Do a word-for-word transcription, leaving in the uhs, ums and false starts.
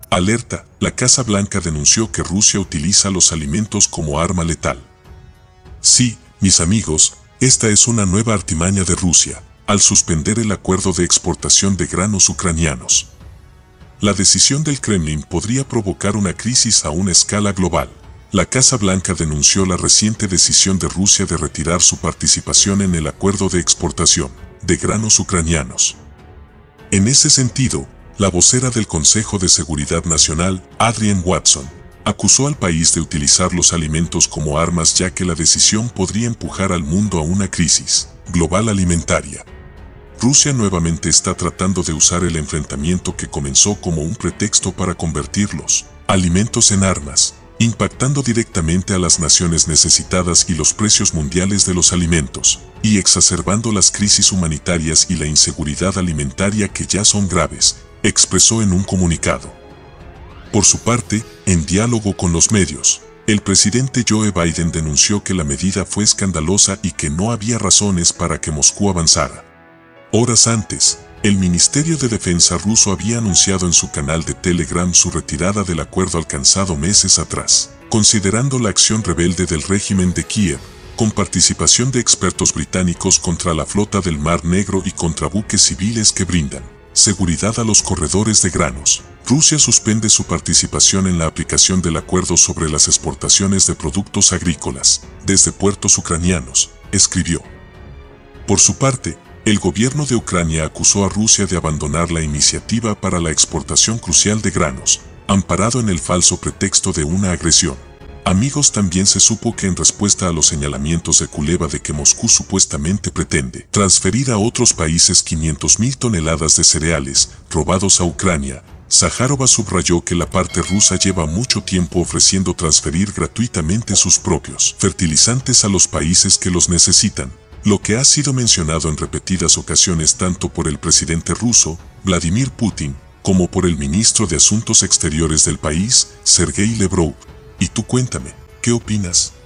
Alerta, la Casa Blanca denunció que Rusia utiliza los alimentos como arma letal. Sí, mis amigos, esta es una nueva artimaña de Rusia, al suspender el acuerdo de exportación de granos ucranianos. La decisión del Kremlin podría provocar una crisis a una escala global. La Casa Blanca denunció la reciente decisión de Rusia de retirar su participación en el acuerdo de exportación de granos ucranianos. En ese sentido, la vocera del Consejo de Seguridad Nacional, Adrienne Watson, acusó al país de utilizar los alimentos como armas ya que la decisión podría empujar al mundo a una crisis global alimentaria. Rusia nuevamente está tratando de usar el enfrentamiento que comenzó como un pretexto para convertir los alimentos en armas, impactando directamente a las naciones necesitadas y los precios mundiales de los alimentos, y exacerbando las crisis humanitarias y la inseguridad alimentaria que ya son graves, expresó en un comunicado. Por su parte, en diálogo con los medios, el presidente Joe Biden denunció que la medida fue escandalosa y que no había razones para que Moscú avanzara. Horas antes, el Ministerio de Defensa ruso había anunciado en su canal de Telegram su retirada del acuerdo alcanzado meses atrás, considerando la acción rebelde del régimen de Kiev, con participación de expertos británicos contra la flota del Mar Negro y contra buques civiles que brindan seguridad a los corredores de granos. Rusia suspende su participación en la aplicación del acuerdo sobre las exportaciones de productos agrícolas desde puertos ucranianos, escribió. Por su parte, el gobierno de Ucrania acusó a Rusia de abandonar la iniciativa para la exportación crucial de granos, amparado en el falso pretexto de una agresión. Amigos, también se supo que en respuesta a los señalamientos de Kuleba de que Moscú supuestamente pretende transferir a otros países quinientas mil toneladas de cereales robados a Ucrania, Zaharova subrayó que la parte rusa lleva mucho tiempo ofreciendo transferir gratuitamente sus propios fertilizantes a los países que los necesitan, lo que ha sido mencionado en repetidas ocasiones tanto por el presidente ruso, Vladimir Putin, como por el ministro de Asuntos Exteriores del país, Sergei Lavrov. Y tú cuéntame, ¿qué opinas?